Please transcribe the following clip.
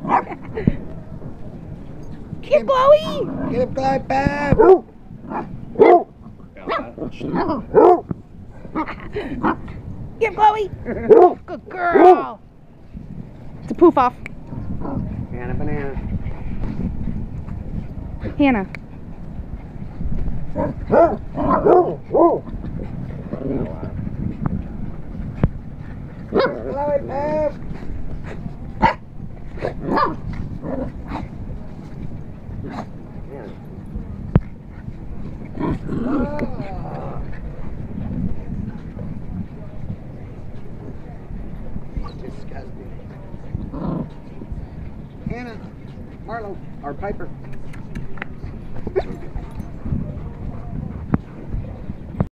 Get Chloe! Get him, Chloe, Pep! Get Chloe! Good girl! It's a poof off. Hannah, banana. Hannah. Chloe, Pep! Disgusting. Hannah, Marlo, or Piper.